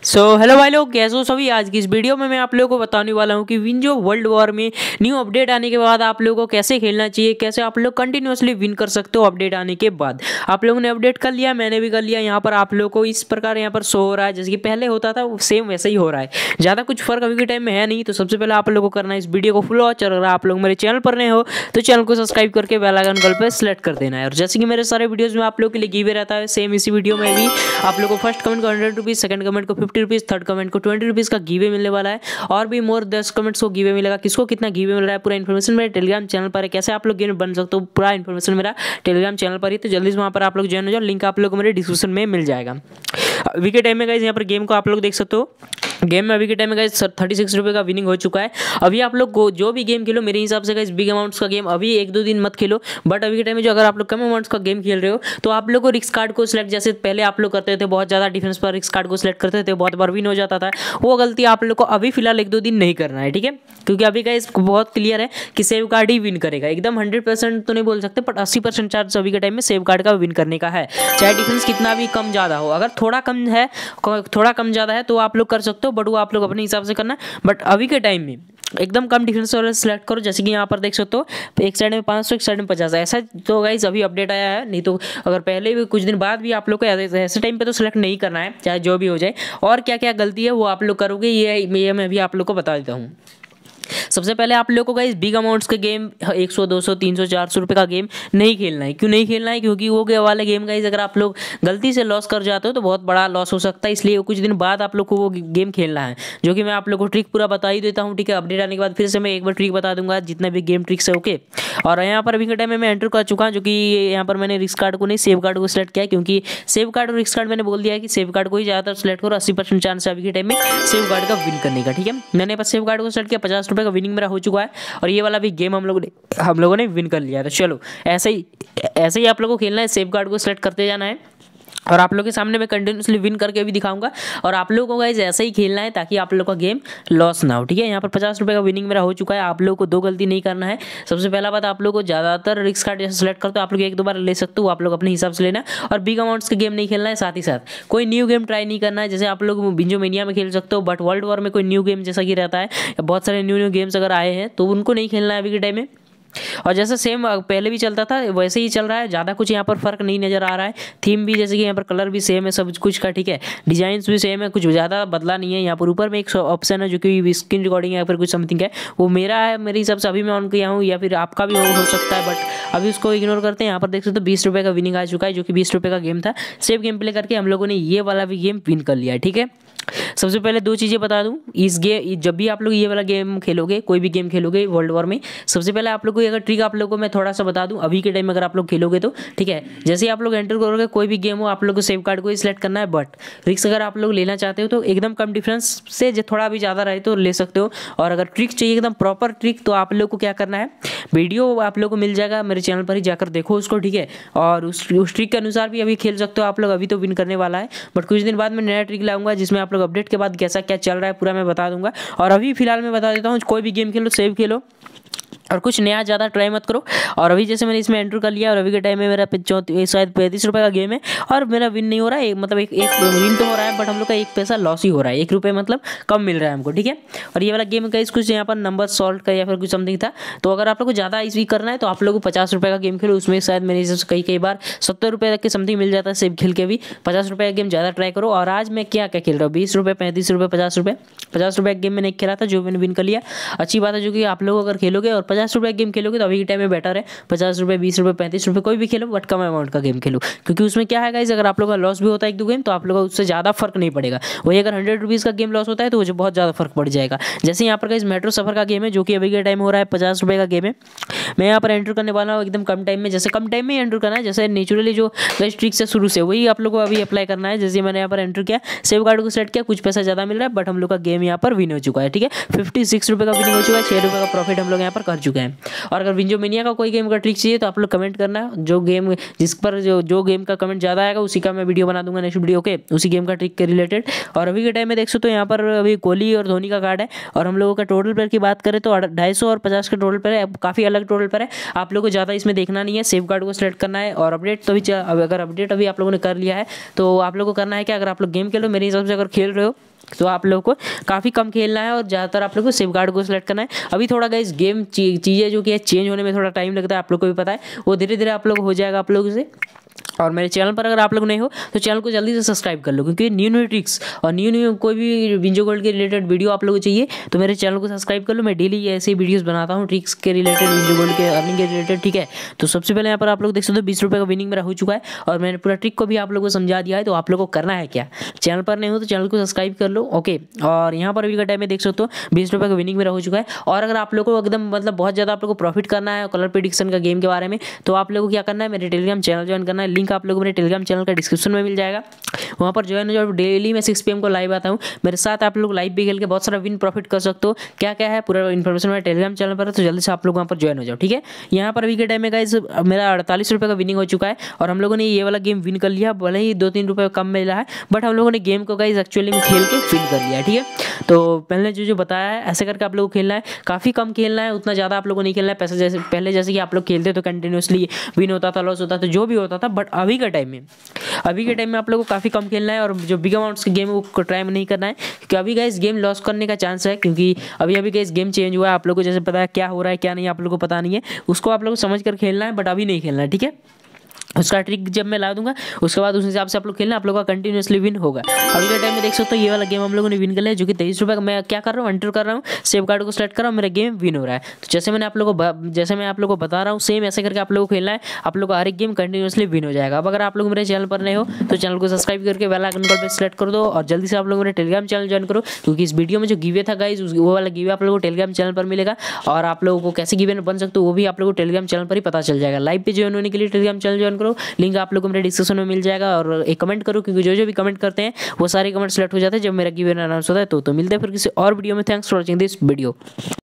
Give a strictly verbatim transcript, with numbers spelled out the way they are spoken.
So hello भाई लोग, कैसे हो सभी। आज की इस वीडियो में मैं आप लोगों को बताने वाला हूं कि विन जो वर्ल्ड वॉर में न्यू अपडेट आने के बाद आप लोगों को कैसे खेलना चाहिए, कैसे आप लोग कंटिन्यूअसली विन कर सकते हो अपडेट आने के बाद। आप लोगों ने अपडेट कर लिया, मैंने भी कर लिया। यहाँ पर आप लोगों को इस प्रकार यहाँ पर शो हो रहा है जैसे कि पहले होता था, सेम वैसे ही हो रहा है। ज़्यादा कुछ फर्क अभी के टाइम में है नहीं। तो सबसे पहले आप लोगों को करना है इस वीडियो को फुल वॉच, और अगर आप लोग मेरे चैनल पर नए हो तो चैनल को सब्सक्राइब करके बेल आइकन कॉल पर सेलेक्ट कर देना है। और जैसे कि मेरे सारे वीडियोज़ में आप लोगों के लिए गिवे रहता है, सेम इसी वीडियो में भी आप लोगों को फर्स्ट कमेंट को हंड्रेड रुपीज़, सेकंड कमेंट को फिफ्टी रुपीज़, थर्ड कमेंट को ट्वेंटी रुपीज़ का गिवे मिलने वाला है। और भी मोर दस कमेंट्स को गिवे मिलेगा। किसको कितना गिवे मिल रहा है पूरा इन्फॉर्मेशन मेरे टेलीग्राम चैनल पर है। कैसे आप लोग गेम बन सकते हो पूरा इन्फॉर्मेशन मेरा टेलीग्राम चैनल पर ही। तो जल्दी से वहाँ पर आप लोग ज्वाइन हो जाओ, लिंक आप लोग को मेरे डिस्क्रिप्शन में मिल जाएगा। अभी के टाइम में गाइस यहाँ पर गेम को आप लोग देख सकते हो। गेम में अभी के टाइम में गाइस थर्टी सिक्स रुपये का विनिंग हो चुका है। अभी आप लोग को जो भी गेम खेलो मेरे हिसाब से गाइस बिग अमाउंट्स का गेम अभी एक दो दिन मत खेलो। बट अभी के टाइम में जो अगर आप लोग कम अमाउंट्स का गेम खेल रहे हो तो आप लोग को रिस्क कार्ड को सिलेक्ट, जैसे पहले आप लोग करते थे बहुत ज़्यादा डिफेंस पर रिस्क कार्ड को सिलेक्ट करते थे, बहुत बार विन हो जाता था। वो गलती आप लोग को अभी फिलहाल एक दो दिन नहीं करना है, ठीक है। क्योंकि अभी गाइस बहुत क्लियर है कि सेव कार्ड ही विन करेगा। एकदम हंड्रेड परसेंट तो नहीं बोल सकते, बट अस्सी परसेंट चांस अभी के टाइम में सेव कार्ड का विन करने का है। चाहे डिफेंस कितना भी कम ज़्यादा हो, अगर थोड़ा कम है थोड़ा कम ज़्यादा है तो आप लोग कर सकते हो, बट वो आप लोग अपने हिसाब से करना। बट अभी के टाइम में एकदम कम डिफेंस वाले सेलेक्ट करो। जैसे कि यहाँ पर देख सकते हो एक साइड में पाँच सौ, एक साइड में पचास, ऐसा तो गाइस अभी अपडेट आया है। नहीं तो अगर पहले भी कुछ दिन बाद भी आप लोग को ऐसे टाइम पे तो सेलेक्ट नहीं करना है, चाहे जो भी हो जाए। और क्या क्या गलती है वो आप लोग करोगे, ये ये मैं भी आप लोग को बता देता हूँ। सबसे पहले आप लोगों को गाइस बिग अमाउंट्स के गेम सौ, दो सौ, तीन सौ, चार सौ रुपये का गेम नहीं खेलना है। क्यों नहीं खेलना है? क्योंकि वो वाले गेम गाइस अगर आप लोग गलती से लॉस कर जाते हो तो बहुत बड़ा लॉस हो सकता है। इसलिए कुछ दिन बाद आप लोग को वो गेम खेलना है, जो कि मैं आप लोग को ट्रिक पूरा बता ही देता हूँ, ठीक है। अपडेट आने के बाद फिर से मैं एक बार ट्रिक बता दूंगा, जितना भी गेम ट्रिक्स है, ओके। और यहाँ पर अभी के टाइम में मैं एंटर कर चुका हूँ, जो कि यहाँ पर मैंने रिस्क कार्ड को नहीं सेव कार्ड को सिलेक्ट किया है। क्योंकि सेव कार्ड और रिस्क कार्ड मैंने बोल दिया है कि सेव कार्ड को ही ज़्यादातर सिलेक्ट करो, अस्सी परसेंट चांस है अभी के टाइम में सेव कार्ड का विन करने का, ठीक है। मैंने बस सेव कार्ड को सेलेक्ट किया, पचास रुपये का विनिंग मेरा हो चुका है। और ये वाला भी गेम हम लोगों ने हम लोगों ने विन कर लिया। तो चलो ऐसे ही ऐसे ही आप लोगों को खेलना है, सेव कार्ड को सिलेक्ट करते जाना है। और आप लोगों के सामने मैं कंटिन्यूसली विन करके भी दिखाऊंगा। और आप लोगों को गाइस ऐसा ही खेलना है ताकि आप लोगों का गेम लॉस ना हो, ठीक है। यहाँ पर पचास रुपये का विनिंग मेरा हो चुका है। आप लोगों को दो गलती नहीं करना है। सबसे पहला बात, आप लोगों को ज़्यादातर रिस्क कार्ड जैसे सेलेक्ट करते हो आप लोग एक दो बार ले सकते हो, आप लोग अपने हिसाब से लेना। और बिग अमाउंट्स के गेम नहीं खेलना है। साथ ही साथ कोई न्यू गेम ट्राई नहीं करना है। जैसे आप लोग विंजोमेनिया में खेल सकते हो, बट वर्ल्ड वॉर में कोई न्यू गेम जैसा कि रहता है, बहुत सारे न्यू न्यू गेम्स अगर आए हैं तो उनको नहीं खेलना है अभी के टाइम में। और जैसे सेम पहले भी चलता था वैसे ही चल रहा है। ज़्यादा कुछ यहाँ पर फर्क नहीं नज़र आ रहा है। थीम भी जैसे कि यहाँ पर कलर भी सेम है सब कुछ का, ठीक है। डिजाइन्स भी सेम है, कुछ ज़्यादा बदला नहीं है। यहाँ पर ऊपर में एक ऑप्शन है जो कि स्क्रीन रिकॉर्डिंग या फिर कुछ समथिंग है, वो मेरा है मेरे हिसाब से अभी मैं ऑन किया हूँ, या फिर आपका भी हो सकता है, बट अभी उसको इग्नोर करते हैं। यहाँ पर देख सकते हो बीस रुपये का विनिंग आ चुका है, जो कि बीस रुपये का गेम था। सेव गेम प्ले करके हम लोगों ने ये वाला भी गेम विन कर लिया है, ठीक है। सबसे पहले दो चीज़ें बता दूं, इस गेम जब भी आप लोग ये वाला गेम खेलोगे, कोई भी गेम खेलोगे वर्ल्ड वॉर में, सबसे पहले आप लोग को अगर ट्रिक आप लोग को मैं थोड़ा सा बता दूं अभी के टाइम में अगर आप लोग खेलोगे तो, ठीक है। जैसे ही आप लोग एंटर करोगे कोई भी गेम हो, आप लोग को सेव कार्ड को ही सिलेक्ट करना है। बट ट्रिक्स अगर आप लोग लेना चाहते हो तो एकदम कम डिफरेंस से जो थोड़ा भी ज़्यादा रहे तो ले सकते हो। और अगर ट्रिक चाहिए एकदम प्रॉपर ट्रिक तो आप लोग को क्या करना है, वीडियो आप लोग को मिल जाएगा मेरे चैनल पर ही, जाकर देखो उसको, ठीक है। और उस उस ट्रिक के अनुसार भी अभी खेल सकते हो आप लोग। अभी तो विन करने वाला है, बट कुछ दिन बाद मैं नया ट्रिक लाऊंगा जिसमें आप लोग अपडेट के बाद कैसा क्या चल रहा है पूरा मैं बता दूंगा। और अभी फिलहाल मैं बता देता हूँ, कोई भी गेम खेलो सेव खेलो और कुछ नया ज़्यादा ट्राई मत करो। और अभी जैसे मैंने इसमें एंटर कर लिया और अभी के टाइम में मेरा चौंतीस शायद पैंतीस रुपये का गेम है और मेरा विन नहीं हो रहा है। मतलब एक एक विन तो हो रहा है बट हम लोग का एक पैसा लॉस ही हो रहा है, एक रुपये मतलब कम मिल रहा है हमको, ठीक है। और ये वाला गेम का कुछ यहाँ पर नंबर सॉल्व का या फिर कुछ समथिंग था। तो अगर आप लोग को ज़्यादा इसी करना है तो आप लोग को पचास रुपये का गेम खेलो, उसमें शायद मेरे हिसाब से कई कई बार सत्तर रुपये तक के समथिंग मिल जाता है सेव खेल के भी। पचास रुपये का गेम ज़्यादा ट्राई करो। और आज मैं क्या क्या खेल रहा हूँ, बीस रुपये, पैंतीस रुपये, पचास रुपये पचास रुपये का गेम मैंने खेला था जो मैंने विन कर लिया। अच्छी बात है, जो कि आप लोग अगर खेलोगे और पचास रुपये गेम खेलोगे तो अभी के टाइम में बेटर है। पचास रुपये, बीस रुपये, पैंतीस रुपये कोई भी खेलो, बट कम अमाउंट का गेम खेलो। क्योंकि उसमें क्या है गाइस, अगर आप लोग का लॉस भी होता है एक दो गेम तो आप लोग का उससे ज़्यादा फर्क नहीं पड़ेगा। वही अगर हंड्रेड रुपीज़ का गेम लॉस होता है तो वो बहुत ज़्यादा फर्क पड़ जाएगा। जैसे यहाँ पर गाइस मेट्रो सफर का गेम है जो कि अभी के टाइम हो रहा है, पचास रुपये का गेम है। मैं यहाँ पर एंटर करने वाला हूँ एकदम कम टाइम में। जैसे कम टाइम में एंटर करना है, जैसे नेचुरली जो गाइस ट्रिक से शुरू से वही आप लोग को अभी अप्लाई करना है। जैसे मैंने यहाँ पर एंटर किया, सेव कार्ड को सेलेक्ट किया, कुछ पैसा ज़्यादा मिल रहा है बट हम लोग का गेम यहाँ पर विन हो चुका है, ठीक है। फिफ्टी सिक्स रुपये का विनिंग हो चुका है, छः रुपये का प्रॉफिट हम लोग यहाँ पर कर चुके हैं। और अगर विंजोमेनिया का कोई गेम का ट्रिक चाहिए तो आप लोग कमेंट करना, जो गेम जिस पर जो जो गेम का कमेंट ज़्यादा आएगा उसी का मैं वीडियो बना दूंगा नेक्स्ट वीडियो के, उसी गेम का ट्रिक के रिलेटेड। और अभी के टाइम में देख सकते हो यहाँ पर अभी कोहली और धोनी का कार्ड है। और हम लोगों का टोटल प्लेयर की बात करें तो ढाई सौ और पचास का टोटल प्लेयर है, काफ़ी अलग टोटल प्लेयर है। आप लोगों को ज़्यादा इसमें देखना नहीं है, सेव कार्ड को सिलेक्ट करना है। और अपडेट तो भी अगर अपडेट अभी आप लोगों ने कर लिया है तो आप लोगों को करना है कि अगर आप लोग गेम खेलो, मेरे हिसाब से अगर खेल रहे हो तो आप लोगों को काफ़ी कम खेलना है और ज़्यादातर आप लोगों को सेफ गार्ड को सिलेक्ट करना है। अभी थोड़ा गाइस गेम चीज़ें जो कि है चेंज होने में थोड़ा टाइम लगता है, आप लोग को भी पता है, वो धीरे धीरे आप लोग हो जाएगा आप लोगों से। और मेरे चैनल पर अगर आप लोग नहीं हो तो चैनल को जल्दी से सब्सक्राइब कर लो, क्योंकि न्यू न्यू ट्रिक्स और न्यू न्यू कोई भी विंजो गोल्ड के रिलेटेड वीडियो आप लोगों को चाहिए तो मेरे चैनल को सब्सक्राइब कर लो। मैं डेली ऐसे वीडियोस बनाता हूँ ट्रिक्स के रिलेटेड, विंजो गोल्ड के अर्निंग के रिलेटेड, ठीक है। तो सबसे पहले यहाँ पर आप लोग देख सकते हो बीस रुपये का विनिंग मेरा हो चुका है और मैंने पूरा ट्रिक को भी आप लोगों को समझा दिया है। तो आप लोग को करना है क्या, चैनल पर नहीं हो तो चैनल को सब्सक्राइब कर लो, ओके। और यहाँ पर अभी का टाइम में देख सकते हो बीस रुपये का विनिंग मेरा हो चुका है। और अगर आप लोग को एकदम मतलब बहुत ज़्यादा आप लोग को प्रॉफिट करना है कलर प्रेडिक्शन का गेम के बारे में, तो आप लोगों को क्या करना है, मेरे टेलीग्राम चैनल ज्वाइन करना है। लिंक आप लोगों को मेरे टेलीग्राम चैनल का डिस्क्रिप्शन में मिल जाएगा, वहाँ पर ज्वाइन हो जाओ। डेली मैं सिक्स पी एम को लाइव आता हूँ, मेरे साथ आप लोग लाइव भी खेल के बहुत सारा विन प्रॉफिट कर सकते हो। क्या क्या है पूरा इन्फॉर्मेशन मेरे टेलीग्राम चैनल पर है, तो जल्दी से आप लोग वहाँ पर ज्वाइन हो जाओ, ठीक है। यहाँ पर अभी के टाइम में गाइस मेरा अड़तालीस रुपये का विनिंग हो चुका है और हम लोगों ने ये वाला गेम विन कर लिया। भले ही दो तीन रुपये कम मिला है, बट हम लोगों ने गेम को गाइस एक्चुअली में खेल के विन कर लिया है, ठीक है। तो पहले जो जो बताया है ऐसे करके आप लोग को खेलना है, काफ़ी कम खेलना है, उतना ज़्यादा आप लोगों को नहीं खेलना है। पैसे जैसे पहले जैसे कि आप लोग खेलते तो कंटिन्यूसली विन होता था, लॉस होता था, जो भी होता था, बट अभी के टाइम में अभी के टाइम में आप लोगों को काफ़ी कम खेलना है और जो बिग अमाउंट्स के गेम वो ट्राई नहीं करना है, क्योंकि अभी गाइस गेम लॉस करने का चांस है, क्योंकि अभी अभी गाइस गेम चेंज हुआ है। आप लोगों को जैसे पता है क्या हो रहा है क्या नहीं, आप लोगों को पता नहीं है, उसको आप लोगों को समझ कर खेलना है, बट अभी नहीं खेलना है, ठीक है। उसका ट्रिक जब मैं ला दूंगा उसके बाद उस हिसाब से आप लोग खेलना, आप लोगों का कंटिन्यूसली विन होगा। अभी के टाइम में देख सकते हो ये वाला गेम हम लोगों ने विन कर लिया, जो कि तेईस रुपये का मैं क्या कर रहा हूँ, एंटर कर रहा हूँ, सेव कार्ड को सेलेक्ट कर रहा हूँ, मेरा गेम विन हो रहा है। तो जैसे मैंने आप लोगों को जैसे मैं आप लोगों को बता रहा हूँ सेम ऐसे करके आप लोगों को खेलना है, आप लोग का हर एक गेम कंटिन्यूसली विन हो जाएगा। अब अगर आप लोग मेरे चैनल पर नहीं हो तो चैनल को सब्सक्राइब करके बेल आइकन पर सेलेक्ट कर दो और जल्दी से आप लोग मेरे टेलीग्राम चैनल ज्वाइन करो, क्योंकि इस वीडियो में जो गिवे था गाइस वो वाला गिवे आप लोगों को टेलीग्राम चैनल पर मिलेगा। और आप लोगों को कैसे गिवे बन सकते हो वो भी आप लोगों को टेलीग्राम चैनल पर ही पता चल जाएगा। लाइव पे ज्वाइन होने के लिए टेलीग्राम चैनल ज्वाइन करो, लिंक आप लोग को मेरे डिस्क्रिप्शन में मिल जाएगा। और एक कमेंट करो, क्योंकि जो जो भी कमेंट करते हैं वो सारे कमेंट सेलेक्ट हो जाते हैं जब मेरा गिव अनाउंस होता है। तो, तो मिलते हैं फिर किसी और वीडियो में। Thanks for watching this video.